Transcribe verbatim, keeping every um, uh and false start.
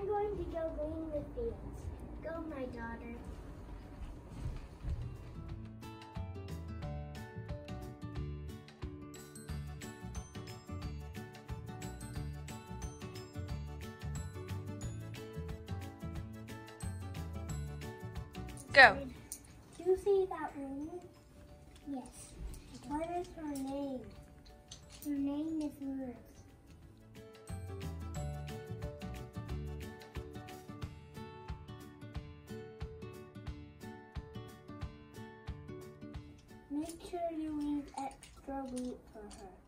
I'm going to go glean the fields. Go, my daughter. Go. Do you see that woman? Yes. What is her name? Her name is Ruth. Make sure you leave extra wheat for her.